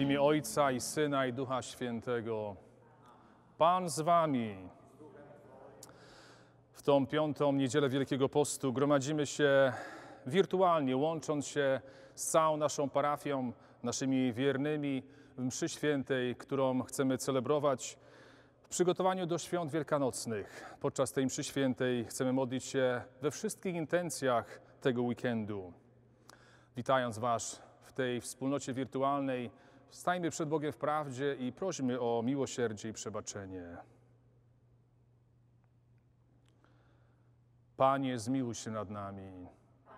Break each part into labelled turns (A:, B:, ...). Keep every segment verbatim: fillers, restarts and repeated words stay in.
A: imię Ojca i Syna i Ducha Świętego. Pan z wami. W tą piątą niedzielę Wielkiego Postu gromadzimy się wirtualnie, łącząc się z całą naszą parafią, naszymi wiernymi w mszy świętej, którą chcemy celebrować w przygotowaniu do świąt wielkanocnych. Podczas tej mszy świętej chcemy modlić się we wszystkich intencjach tego weekendu. Witając Was w tej wspólnocie wirtualnej, stajmy przed Bogiem w prawdzie i prośmy o miłosierdzie i przebaczenie. Panie, zmiłuj się nad nami.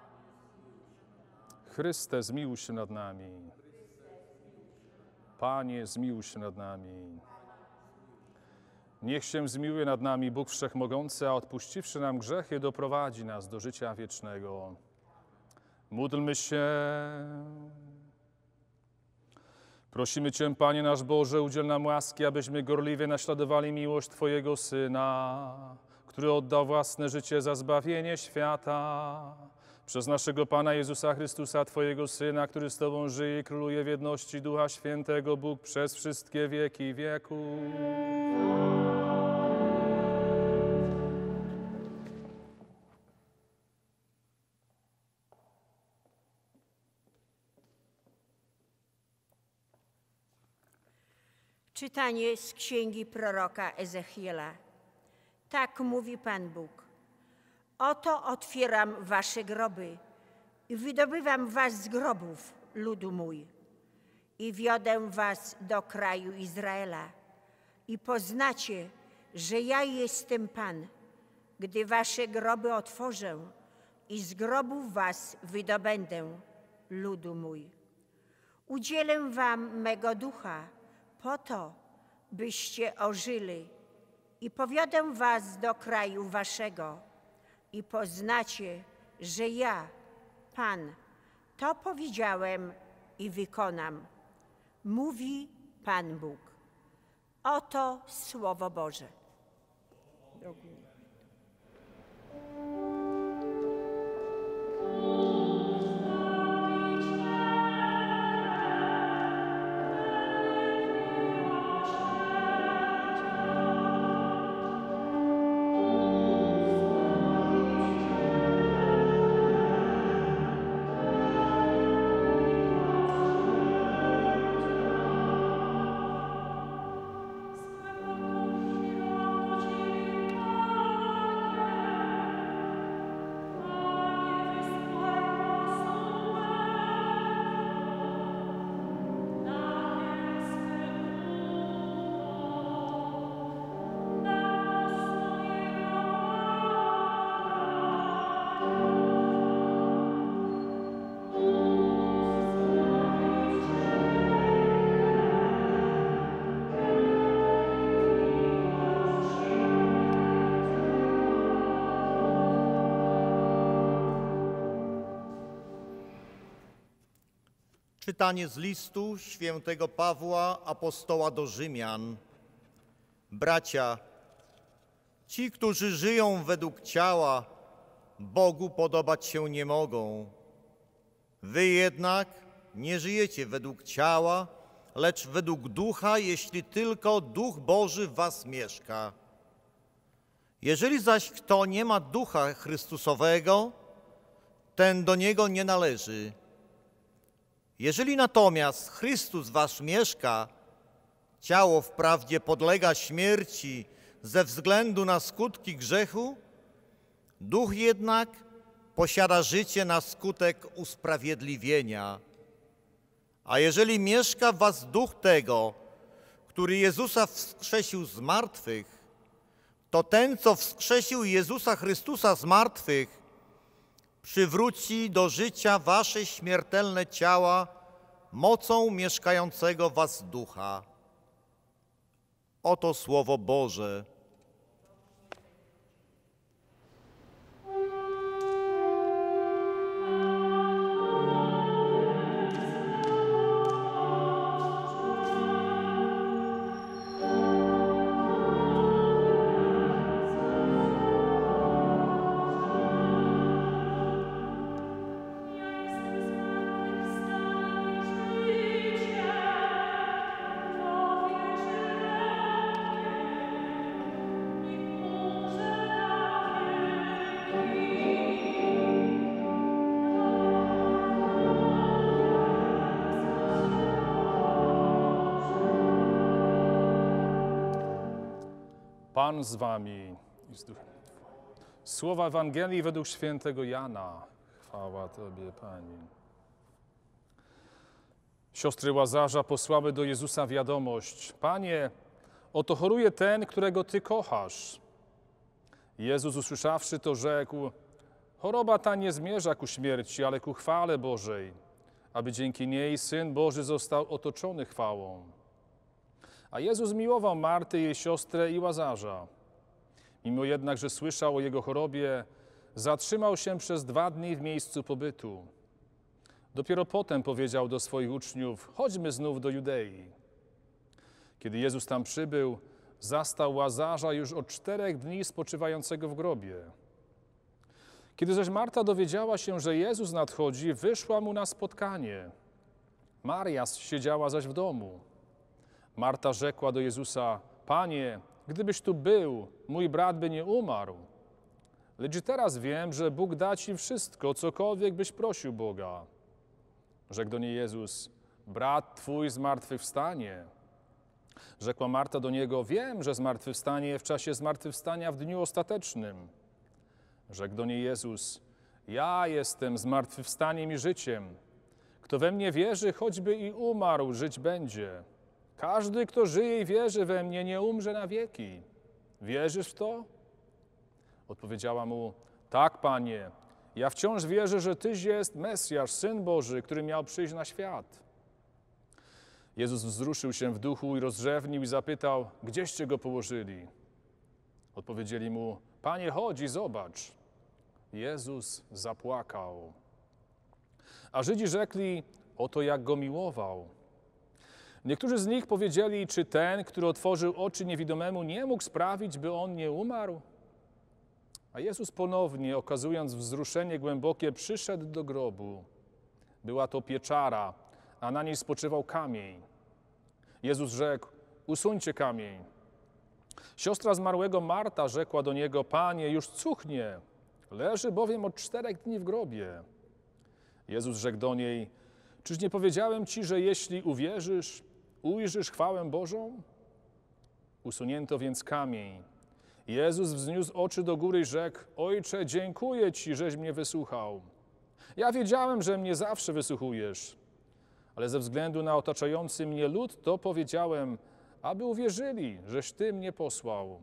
A: Chryste, zmiłuj się nad nami. Panie, zmiłuj się nad nami. Niech się zmiłuje nad nami Bóg Wszechmogący, a odpuściwszy nam grzechy, doprowadzi nas do życia wiecznego. Módlmy się. Prosimy Cię, Panie nasz Boże, udziel nam łaski, abyśmy gorliwie naśladowali miłość Twojego Syna, który oddał własne życie za zbawienie świata. Przez naszego Pana Jezusa Chrystusa, Twojego Syna, który z Tobą żyje i króluje w jedności Ducha Świętego, Bóg przez wszystkie wieki wieków.
B: Czytanie z księgi proroka Ezechiela. Tak mówi Pan Bóg. Oto otwieram wasze groby i wydobywam was z grobów, ludu mój, i wiodę was do kraju Izraela. I poznacie, że ja jestem Pan, gdy wasze groby otworzę i z grobów was wydobędę, ludu mój. Udzielę wam mego ducha, po to, byście ożyli, i powiodę was do kraju waszego i poznacie, że ja, Pan, to powiedziałem i wykonam, mówi Pan Bóg. Oto Słowo Boże.
C: Czytanie z listu świętego Pawła, apostoła do Rzymian. Bracia, ci, którzy żyją według ciała, Bogu podobać się nie mogą. Wy jednak nie żyjecie według ciała, lecz według ducha, jeśli tylko Duch Boży w was mieszka. Jeżeli zaś kto nie ma Ducha Chrystusowego, ten do niego nie należy. Jeżeli natomiast Chrystus w was mieszka, ciało wprawdzie podlega śmierci ze względu na skutki grzechu, duch jednak posiada życie na skutek usprawiedliwienia. A jeżeli mieszka w was duch tego, który Jezusa wskrzesił z martwych, to ten, co wskrzesił Jezusa Chrystusa z martwych, przywróci do życia wasze śmiertelne ciała mocą mieszkającego w was ducha. Oto Słowo Boże.
D: Ja jestem z wami w stanie życia.
A: Pan z wami. Słowa Ewangelii według świętego Jana. Chwała Tobie, Pani. Siostry Łazarza posłały do Jezusa wiadomość: Panie, oto choruje ten, którego Ty kochasz. Jezus, usłyszawszy to, rzekł: choroba ta nie zmierza ku śmierci, ale ku chwale Bożej, aby dzięki niej Syn Boży został otoczony chwałą. A Jezus miłował Martę, jej siostrę i Łazarza. Mimo jednak, że słyszał o jego chorobie, zatrzymał się przez dwa dni w miejscu pobytu. Dopiero potem powiedział do swoich uczniów: chodźmy znów do Judei. Kiedy Jezus tam przybył, zastał Łazarza już od czterech dni spoczywającego w grobie. Kiedy zaś Marta dowiedziała się, że Jezus nadchodzi, wyszła mu na spotkanie. Maria siedziała zaś w domu. Marta rzekła do Jezusa: Panie, gdybyś tu był, mój brat by nie umarł. Lecz teraz wiem, że Bóg da ci wszystko, cokolwiek byś prosił Boga. Rzekł do niej Jezus: brat twój zmartwychwstanie. Rzekła Marta do Niego: wiem, że zmartwychwstanie w czasie zmartwychwstania w dniu ostatecznym. Rzekł do niej Jezus: ja jestem zmartwychwstaniem i życiem. Kto we mnie wierzy, choćby i umarł, żyć będzie. Każdy, kto żyje i wierzy we mnie, nie umrze na wieki. Wierzysz w to? Odpowiedziała mu: tak, Panie, ja wciąż wierzę, że Tyś jest Mesjasz, Syn Boży, który miał przyjść na świat. Jezus wzruszył się w duchu i rozrzewnił i zapytał: gdzieście go położyli? Odpowiedzieli mu: Panie, chodź i zobacz. Jezus zapłakał. A Żydzi rzekli: oto jak go miłował. Niektórzy z nich powiedzieli: czy ten, który otworzył oczy niewidomemu, nie mógł sprawić, by on nie umarł? A Jezus ponownie, okazując wzruszenie głębokie, przyszedł do grobu. Była to pieczara, a na niej spoczywał kamień. Jezus rzekł: usuńcie kamień. Siostra zmarłego Marta rzekła do Niego: Panie, już cuchnie, leży bowiem od czterech dni w grobie. Jezus rzekł do niej: czyż nie powiedziałem Ci, że jeśli uwierzysz, ujrzysz chwałę Bożą? Usunięto więc kamień. Jezus wzniósł oczy do góry i rzekł: Ojcze, dziękuję Ci, żeś mnie wysłuchał. Ja wiedziałem, że mnie zawsze wysłuchujesz, ale ze względu na otaczający mnie lud to powiedziałem, aby uwierzyli, żeś Ty mnie posłał.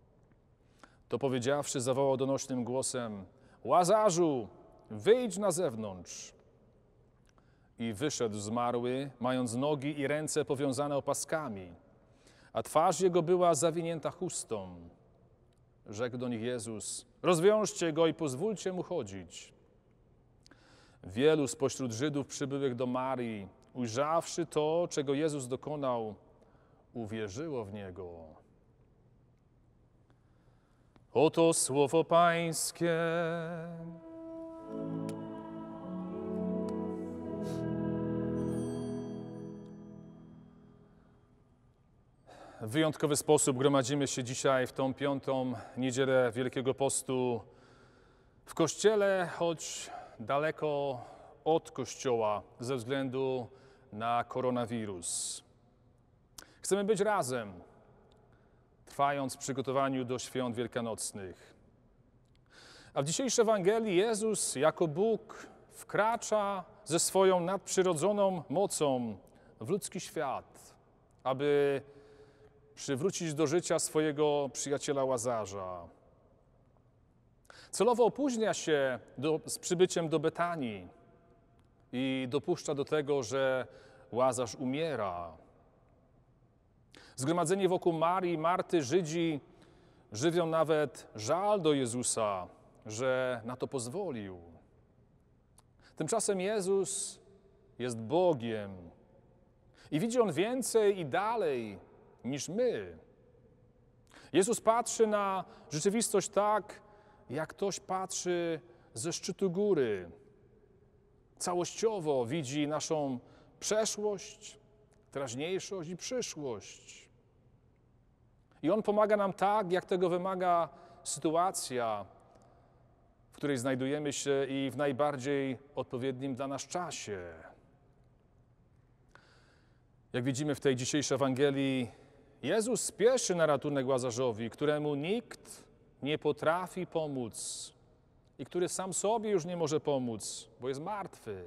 A: To powiedziawszy, zawołał donośnym głosem: Łazarzu, wyjdź na zewnątrz. I wyszedł zmarły, mając nogi i ręce powiązane opaskami, a twarz jego była zawinięta chustą. Rzekł do nich Jezus: rozwiążcie go i pozwólcie mu chodzić. Wielu spośród Żydów przybyłych do Marii, ujrzawszy to, czego Jezus dokonał, uwierzyło w Niego. Oto słowo Pańskie. W wyjątkowy sposób gromadzimy się dzisiaj w tą piątą niedzielę Wielkiego Postu w Kościele, choć daleko od Kościoła ze względu na koronawirus. Chcemy być razem, trwając w przygotowaniu do świąt wielkanocnych. A w dzisiejszej Ewangelii Jezus jako Bóg wkracza ze swoją nadprzyrodzoną mocą w ludzki świat, aby przywrócić do życia swojego przyjaciela Łazarza. Celowo opóźnia się do, z przybyciem do Betanii i dopuszcza do tego, że Łazarz umiera. Zgromadzeni wokół Marii i Marty Żydzi żywią nawet żal do Jezusa, że na to pozwolił. Tymczasem Jezus jest Bogiem i widzi On więcej i dalej niż my. Jezus patrzy na rzeczywistość tak, jak ktoś patrzy ze szczytu góry. Całościowo widzi naszą przeszłość, teraźniejszość i przyszłość. I On pomaga nam tak, jak tego wymaga sytuacja, w której znajdujemy się i w najbardziej odpowiednim dla nas czasie. Jak widzimy w tej dzisiejszej Ewangelii, Jezus spieszy na ratunek Łazarzowi, któremu nikt nie potrafi pomóc i który sam sobie już nie może pomóc, bo jest martwy.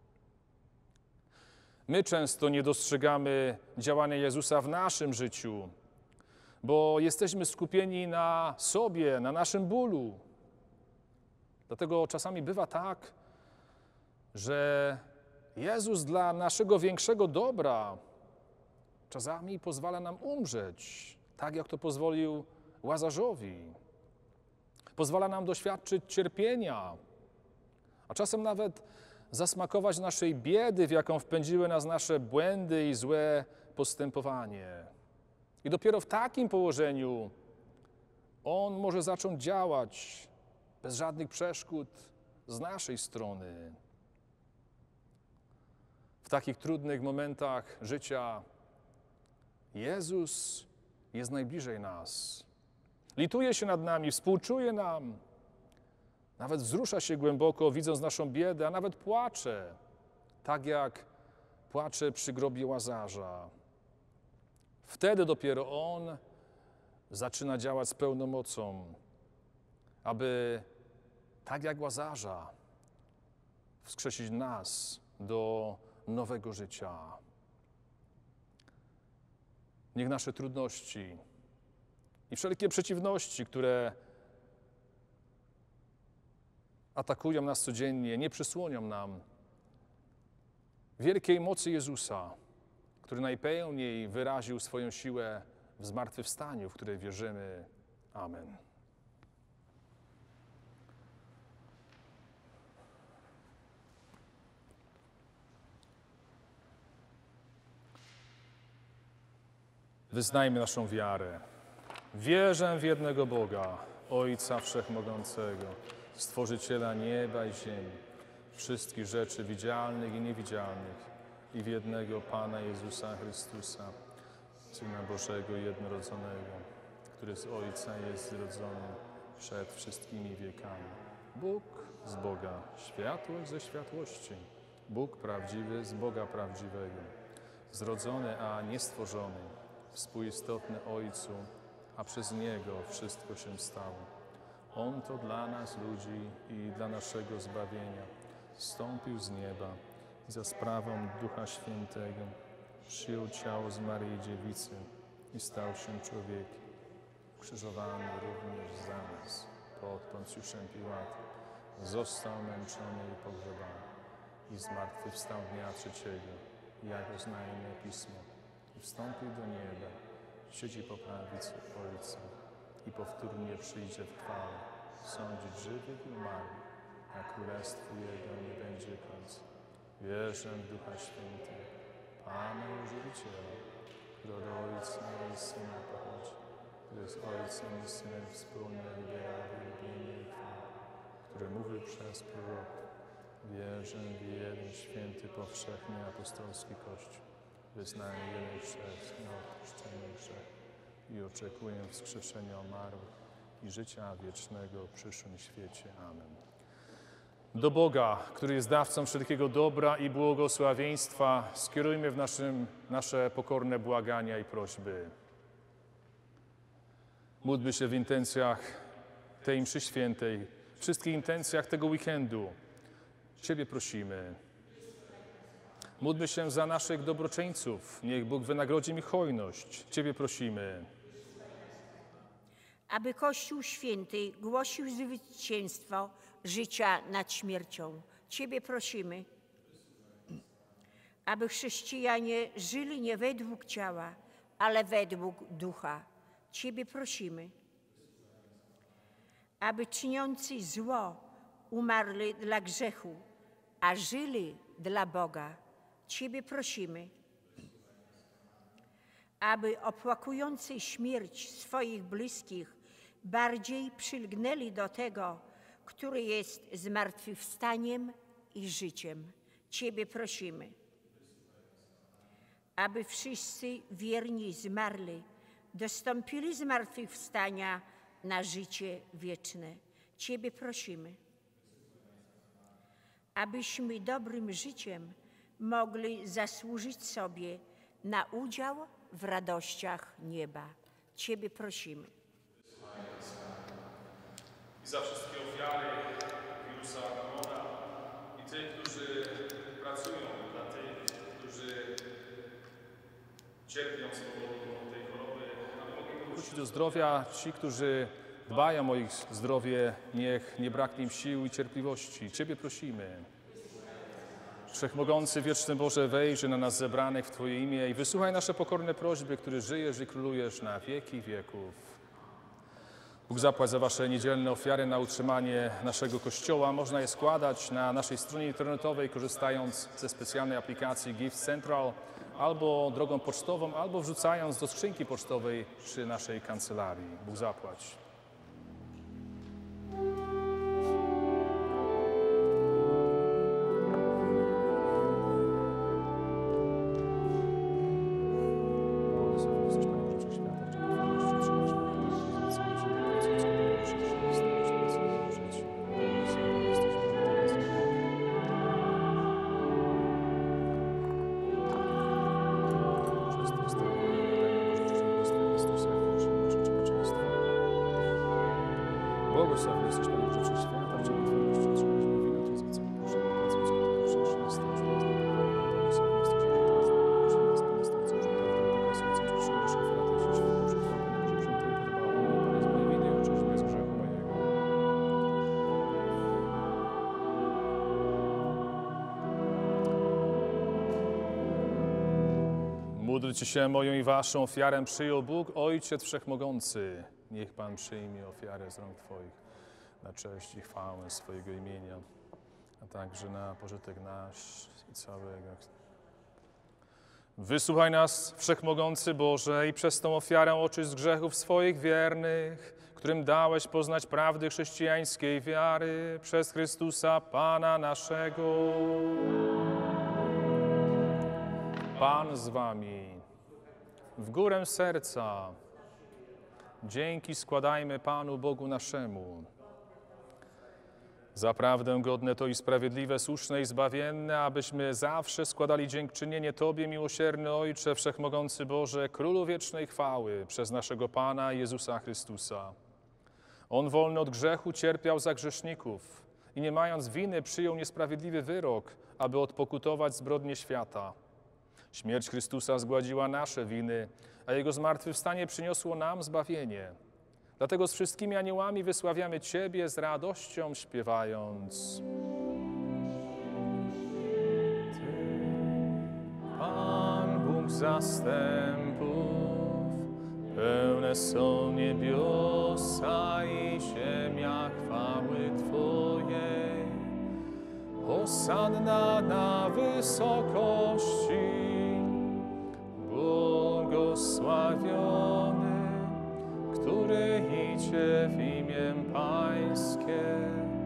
A: My często nie dostrzegamy działania Jezusa w naszym życiu, bo jesteśmy skupieni na sobie, na naszym bólu. Dlatego czasami bywa tak, że Jezus dla naszego większego dobra czasami pozwala nam umrzeć, tak jak to pozwolił Łazarzowi. Pozwala nam doświadczyć cierpienia, a czasem nawet zasmakować naszej biedy, w jaką wpędziły nas nasze błędy i złe postępowanie. I dopiero w takim położeniu On może zacząć działać bez żadnych przeszkód z naszej strony. W takich trudnych momentach życia Jezus jest najbliżej nas. Lituje się nad nami, współczuje nam. Nawet wzrusza się głęboko, widząc naszą biedę, a nawet płacze, tak jak płacze przy grobie Łazarza. Wtedy dopiero On zaczyna działać z pełną mocą, aby tak jak Łazarza wskrzesić nas do nowego życia. Niech nasze trudności i wszelkie przeciwności, które atakują nas codziennie, nie przysłonią nam wielkiej mocy Jezusa, który najpełniej wyraził swoją siłę w zmartwychwstaniu, w które wierzymy. Amen. Wyznajmy naszą wiarę. Wierzę w jednego Boga, Ojca Wszechmogącego, Stworzyciela nieba i ziemi, wszystkich rzeczy widzialnych i niewidzialnych, i w jednego Pana Jezusa Chrystusa, Syna Bożego jednorodzonego, który z Ojca jest zrodzony przed wszystkimi wiekami. Bóg z Boga, światłość ze światłości, Bóg prawdziwy z Boga prawdziwego, zrodzony, a nie stworzony, współistotny Ojcu, a przez Niego wszystko się stało. On to dla nas, ludzi, i dla naszego zbawienia zstąpił z nieba i za sprawą Ducha Świętego przyjął ciało z Maryi Dziewicy i stał się człowiekiem, ukrzyżowany również za nas pod Poncjuszem Piłatem. Został męczony i pogrzebany i zmartwychwstał dnia trzeciego, jak oznajmia Pismo, i wstąpił do nieba, siedzi po prawicy Ojca i powtórnie przyjdzie w chwale, sądzić żywych i umarłych, a królestwu Jego nie będzie końca. Wierzę w Ducha Świętego, Pana i Żywiciela, który od Ojca i Syna pochodzi, który jest Ojcem i Synem wspólnie odbiera wyrobienie i chwałę, który mówił przez proroków. Wierzę w jeden święty, powszechny apostolski Kościół, wyznaję jeden chrzest na odpuszczenie grzechów i oczekuję wskrzeszenia umarłych i życia wiecznego w przyszłym świecie. Amen. Do Boga, który jest dawcą wszelkiego dobra i błogosławieństwa, skierujmy w naszym, nasze pokorne błagania i prośby. Módlmy się w intencjach tej mszy świętej, wszystkich intencjach tego weekendu. Ciebie prosimy. Módlmy się za naszych dobroczyńców. Niech Bóg wynagrodzi mi hojność. Ciebie prosimy.
B: Aby Kościół Święty głosił zwycięstwo życia nad śmiercią. Ciebie prosimy. Aby chrześcijanie żyli nie według ciała, ale według ducha. Ciebie prosimy. Aby czyniący zło umarli dla grzechu, a żyli dla Boga. Ciebie prosimy. Aby opłakujący śmierć swoich bliskich bardziej przylgnęli do tego, który jest zmartwychwstaniem i życiem. Ciebie prosimy. Aby wszyscy wierni zmarli dostąpili zmartwychwstania na życie wieczne. Ciebie prosimy. Abyśmy dobrym życiem mogli zasłużyć sobie na udział w radościach nieba. Ciebie prosimy.
A: I za wszystkie ofiary wirusa korona i tych, którzy pracują dla tych, którzy cierpią z powodu tej choroby, aby mogli wrócić do zdrowia. Ci, którzy dbają o ich zdrowie, niech nie braknie im sił i cierpliwości. Ciebie prosimy. Wszechmogący, wieczny Boże, wejrzyj na nas zebranych w Twoje imię i wysłuchaj nasze pokorne prośby, który żyjesz i królujesz na wieki wieków. Bóg zapłać za Wasze niedzielne ofiary na utrzymanie naszego Kościoła. Można je składać na naszej stronie internetowej, korzystając ze specjalnej aplikacji Gift Central, albo drogą pocztową, albo wrzucając do skrzynki pocztowej przy naszej kancelarii. Bóg zapłać. Błogosławiony jesteś, Panie Boże Wszechświata, w Ciebie Twoje otrzymaliśmy wino, to jest wycofane proszę, pracujcie, proszę, Chryste, błogosławiony jesteś, Panie Boże, Panie Boże, Panie Boże, módlcie się moją i waszą ofiarę przyjął Bóg, Ojciec Wszechmogący. Niech Pan przyjmie ofiarę z rąk Twoich na cześć i chwałę swojego imienia, a także na pożytek nasz i całego. Wysłuchaj nas, Wszechmogący Boże, i przez tą ofiarę oczyść z grzechów swoich wiernych, którym dałeś poznać prawdy chrześcijańskiej wiary przez Chrystusa Pana naszego. Pan z wami. W górę serca. Dzięki składajmy Panu Bogu naszemu. Zaprawdę godne to i sprawiedliwe, słuszne i zbawienne, abyśmy zawsze składali dziękczynienie Tobie, miłosierny Ojcze, Wszechmogący Boże, Królu wiecznej chwały, przez naszego Pana Jezusa Chrystusa. On wolny od grzechu cierpiał za grzeszników i nie mając winy przyjął niesprawiedliwy wyrok, aby odpokutować zbrodnie świata. Śmierć Chrystusa zgładziła nasze winy, a Jego zmartwychwstanie przyniosło nam zbawienie. Dlatego z wszystkimi aniołami wysławiamy Ciebie z radością śpiewając. Ty, Pan Bóg zastępów, pełne są niebiosa i ziemia chwały Twojej. Hosanna na wysokości, błogosławiony, który idzie w imię Pańskie.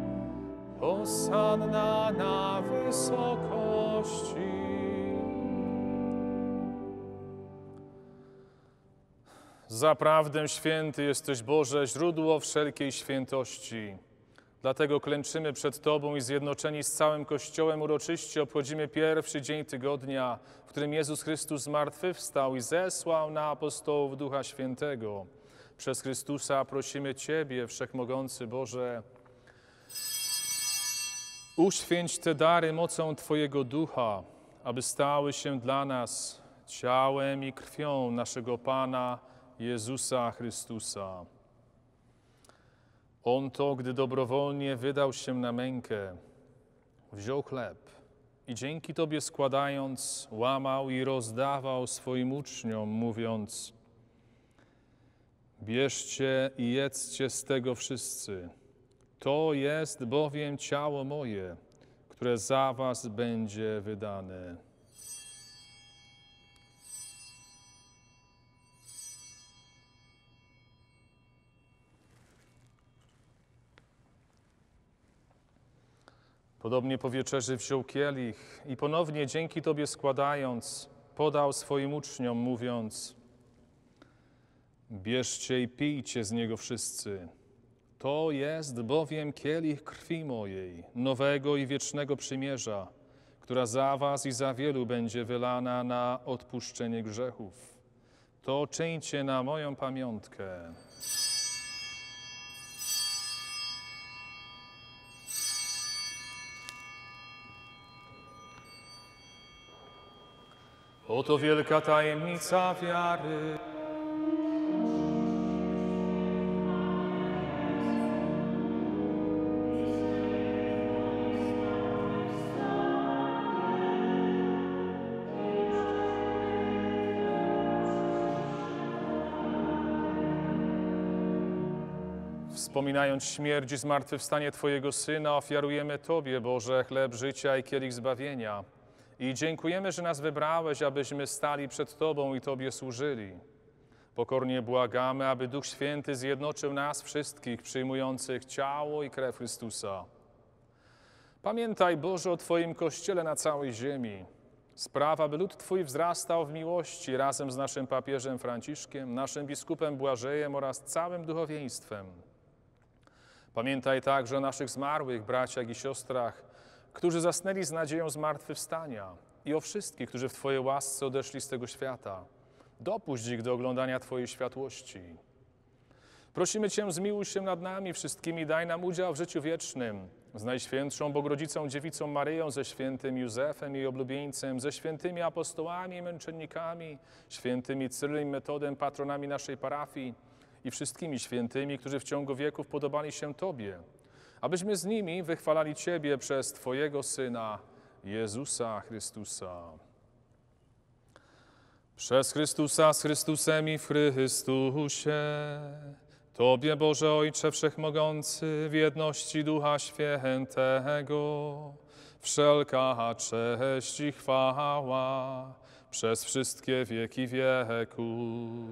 A: Hosanna na wysokości. Zaprawdę święty jesteś, Boże, źródło wszelkiej świętości. Dlatego klęczymy przed Tobą i zjednoczeni z całym Kościołem uroczyście obchodzimy pierwszy dzień tygodnia, w którym Jezus Chrystus zmartwychwstał i zesłał na apostołów Ducha Świętego. Przez Chrystusa prosimy Ciebie, Wszechmogący Boże, uświęć te dary mocą Twojego Ducha, aby stały się dla nas ciałem i krwią naszego Pana Jezusa Chrystusa. On to, gdy dobrowolnie wydał się na mękę, wziął chleb i dzięki Tobie składając, łamał i rozdawał swoim uczniom, mówiąc: bierzcie i jedzcie z tego wszyscy. To jest bowiem ciało moje, które za was będzie wydane. Podobnie po wieczerzy wziął kielich i ponownie dzięki Tobie składając, podał swoim uczniom, mówiąc: bierzcie i pijcie z niego wszyscy. To jest bowiem kielich krwi mojej, nowego i wiecznego przymierza, która za was i za wielu będzie wylana na odpuszczenie grzechów. To czyńcie na moją pamiątkę. Oto wielka tajemnica wiary. Wspominając śmierć i zmartwychwstanie Twojego Syna, ofiarujemy Tobie, Boże, chleb życia i kielich zbawienia. I dziękujemy, że nas wybrałeś, abyśmy stali przed Tobą i Tobie służyli. Pokornie błagamy, aby Duch Święty zjednoczył nas wszystkich przyjmujących ciało i krew Chrystusa. Pamiętaj, Boże, o Twoim Kościele na całej ziemi. Spraw, aby lud Twój wzrastał w miłości razem z naszym papieżem Franciszkiem, naszym biskupem Błażejem oraz całym duchowieństwem. Pamiętaj także o naszych zmarłych braciach i siostrach, którzy zasnęli z nadzieją zmartwychwstania, i o wszystkich, którzy w Twojej łasce odeszli z tego świata. Dopuść ich do oglądania Twojej światłości. Prosimy Cię, zmiłuj się nad nami wszystkimi, daj nam udział w życiu wiecznym z Najświętszą Bogorodzicą Dziewicą Maryją, ze świętym Józefem jej oblubieńcem, ze świętymi apostołami i męczennikami, świętymi Cyrylem i Metodem, patronami naszej parafii i wszystkimi świętymi, którzy w ciągu wieków podobali się Tobie, abyśmy z nimi wychwalali Ciebie przez Twojego Syna, Jezusa Chrystusa. Przez Chrystusa, z Chrystusem i w Chrystusie, Tobie, Boże Ojcze Wszechmogący, w jedności Ducha Świętego, wszelka cześć i chwała przez wszystkie wieki wieków.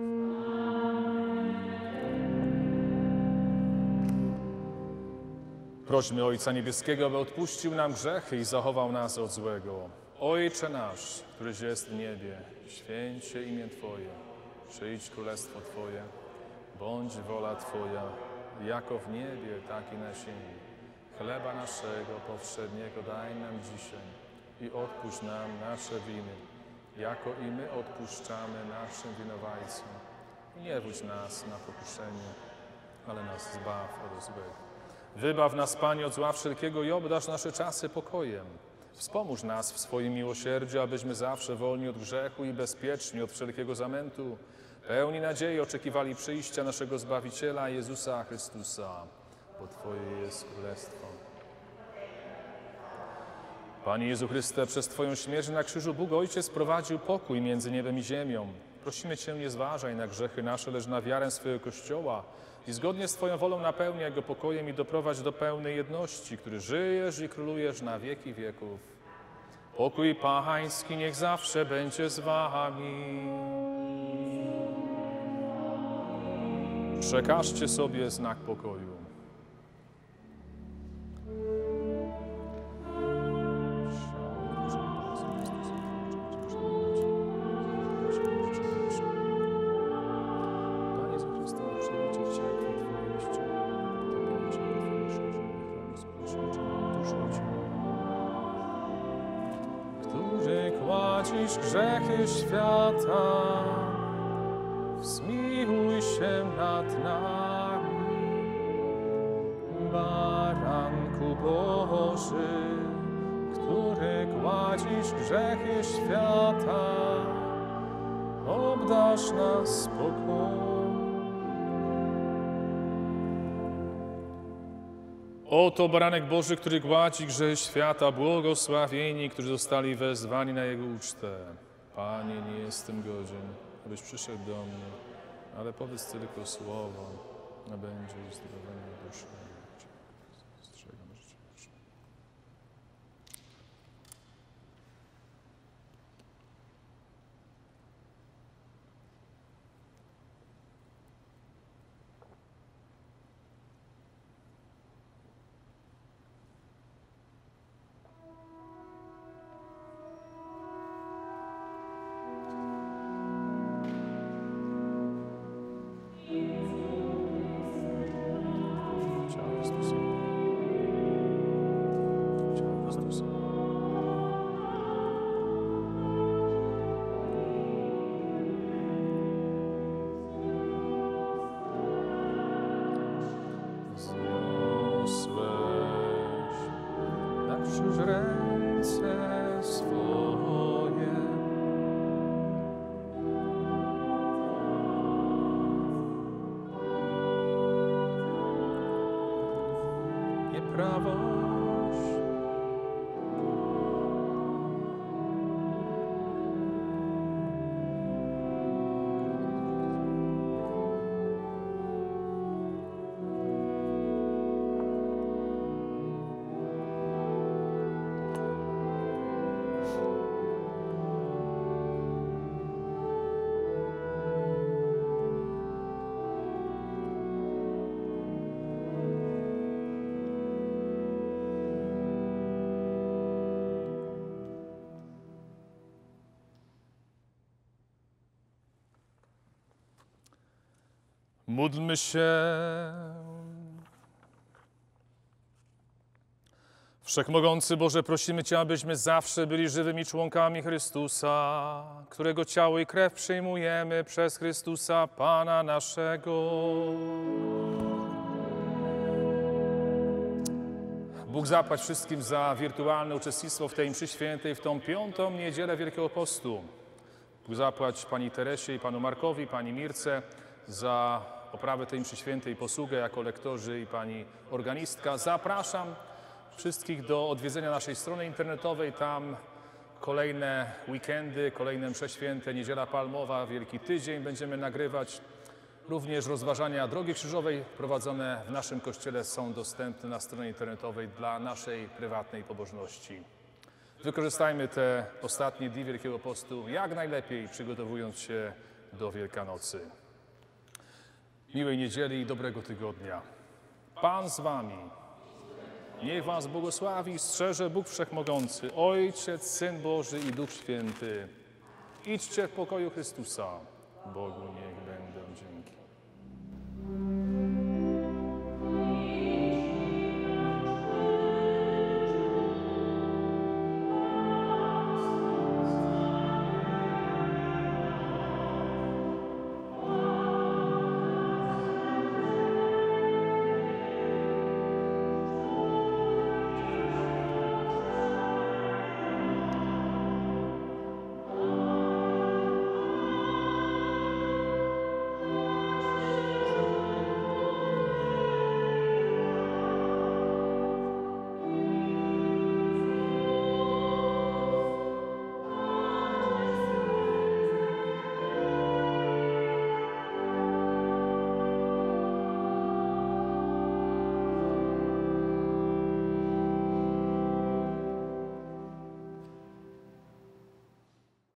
A: Prośmy Ojca Niebieskiego, aby odpuścił nam grzechy i zachował nas od złego. Ojcze nasz, któryś jest w niebie, święć się imię Twoje, przyjdź królestwo Twoje, bądź wola Twoja, jako w niebie, tak i na ziemi. Chleba naszego powszedniego daj nam dzisiaj i odpuść nam nasze winy, jako i my odpuszczamy naszym winowajcom. I nie wódź nas na pokuszenie, ale nas zbaw od złego. Wybaw nas, Panie, od zła wszelkiego i obdarz nasze czasy pokojem. Wspomóż nas w swoim miłosierdziu, abyśmy zawsze wolni od grzechu i bezpieczni od wszelkiego zamętu, pełni nadziei oczekiwali przyjścia naszego Zbawiciela, Jezusa Chrystusa, bo Twoje jest królestwo. Panie Jezu Chryste, przez Twoją śmierć na krzyżu Bóg Ojciec sprowadził pokój między niebem i ziemią. Prosimy Cię, nie zważaj na grzechy nasze, lecz na wiarę swojego Kościoła i zgodnie z Twoją wolą napełniaj go pokojem i doprowadź do pełnej jedności, który żyjesz i królujesz na wieki wieków. Pokój Pański niech zawsze będzie z Wami. Przekażcie sobie znak pokoju. Gładzisz grzechy świata, zmiłuj się nad nami. Baranku Boży, który gładzisz grzechy świata, obdarz nas spokojem. Oto baranek Boży, który gładzi grzechy świata, błogosławieni, którzy zostali wezwani na Jego ucztę. Panie, nie jestem godzien, abyś przyszedł do mnie, ale powiedz tylko słowo, a będzie uzdrowienie duszy. Strzegam życia wiecznego. prawość. Módlmy się. Wszechmogący Boże, prosimy Cię, abyśmy zawsze byli żywymi członkami Chrystusa, którego ciało i krew przyjmujemy przez Chrystusa, Pana naszego. Bóg zapłać wszystkim za wirtualne uczestnictwo w tej mszy świętej, w tą piątą niedzielę Wielkiego Postu. Bóg zapłać Pani Teresie i Panu Markowi, Pani Mirce za oprawę tej mszy świętej, posługę jako lektorzy i Pani organistka. Zapraszam wszystkich do odwiedzenia naszej strony internetowej. Tam kolejne weekendy, kolejne msze święte, Niedziela Palmowa, Wielki Tydzień będziemy nagrywać. Również rozważania Drogi Krzyżowej prowadzone w naszym kościele są dostępne na stronie internetowej dla naszej prywatnej pobożności. Wykorzystajmy te ostatnie dni Wielkiego Postu jak najlepiej, przygotowując się do Wielkanocy. Miłej niedzieli i dobrego tygodnia. Pan z wami. Niech was błogosławi i strzeże Bóg Wszechmogący, Ojciec, Syn Boży i Duch Święty. Idźcie w pokoju Chrystusa. Bogu niech będą dzięki.